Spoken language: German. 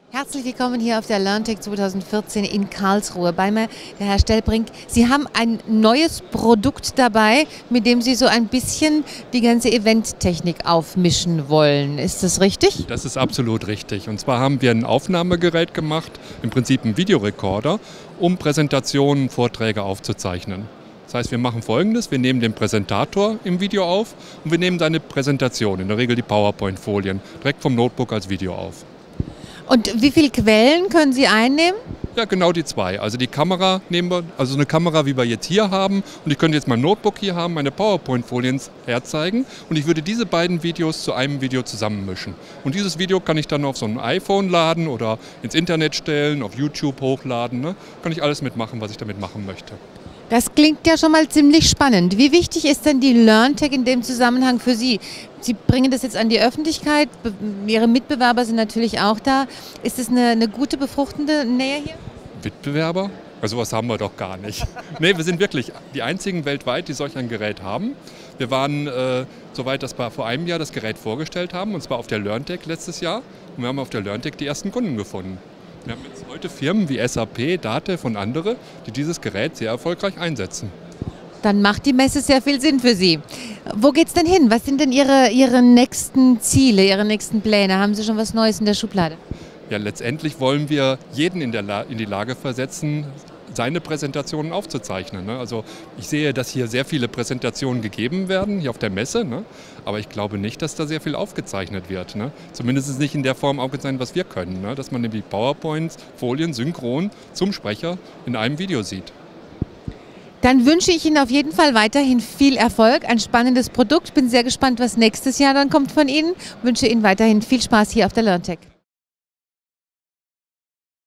Herzlich willkommen hier auf der LearnTech 2014 in Karlsruhe. Bei mir der Herr Stellbrink. Sie haben ein neues Produkt dabei, mit dem Sie so ein bisschen die ganze Eventtechnik aufmischen wollen. Ist das richtig? Das ist absolut richtig. Und zwar haben wir ein Aufnahmegerät gemacht, im Prinzip einen Videorekorder, um Präsentationen, Vorträge aufzuzeichnen. Das heißt, wir machen Folgendes: Wir nehmen den Präsentator im Video auf und wir nehmen seine Präsentation, in der Regel die PowerPoint-Folien, direkt vom Notebook als Video auf. Und wie viele Quellen können Sie einnehmen? Ja, genau die zwei. Also die Kamera nehmen wir, also eine Kamera, wie wir jetzt hier haben. Und ich könnte jetzt mein Notebook hier haben, meine PowerPoint-Folien herzeigen. Und ich würde diese beiden Videos zu einem Video zusammenmischen. Und dieses Video kann ich dann auf so ein iPhone laden oder ins Internet stellen, auf YouTube hochladen. Ne? Kann ich alles mitmachen, was ich damit machen möchte. Das klingt ja schon mal ziemlich spannend. Wie wichtig ist denn die LearnTech in dem Zusammenhang für Sie? Sie bringen das jetzt an die Öffentlichkeit, Ihre Mitbewerber sind natürlich auch da. Ist es eine gute, befruchtende Nähe hier? Mitbewerber? Also sowas haben wir doch gar nicht. Nee, wir sind wirklich die einzigen weltweit, die solch ein Gerät haben. Wir waren soweit, dass wir vor einem Jahr das Gerät vorgestellt haben, und zwar auf der LearnTech letztes Jahr. Und wir haben auf der LearnTech die ersten Kunden gefunden. Wir haben jetzt heute Firmen wie SAP, Datev und andere, die dieses Gerät sehr erfolgreich einsetzen. Dann macht die Messe sehr viel Sinn für Sie. Wo geht's denn hin? Was sind denn Ihre nächsten Ziele, Ihre nächsten Pläne? Haben Sie schon was Neues in der Schublade? Ja, letztendlich wollen wir jeden in die Lage versetzen, seine Präsentationen aufzuzeichnen. Ne? Also ich sehe, dass hier sehr viele Präsentationen gegeben werden, hier auf der Messe, ne? Aber ich glaube nicht, dass da sehr viel aufgezeichnet wird. Ne? Zumindest nicht in der Form aufgezeichnet, was wir können. Ne? Dass man nämlich PowerPoints, Folien synchron zum Sprecher in einem Video sieht. Dann wünsche ich Ihnen auf jeden Fall weiterhin viel Erfolg, ein spannendes Produkt. Bin sehr gespannt, was nächstes Jahr dann kommt von Ihnen. Wünsche Ihnen weiterhin viel Spaß hier auf der LearnTech.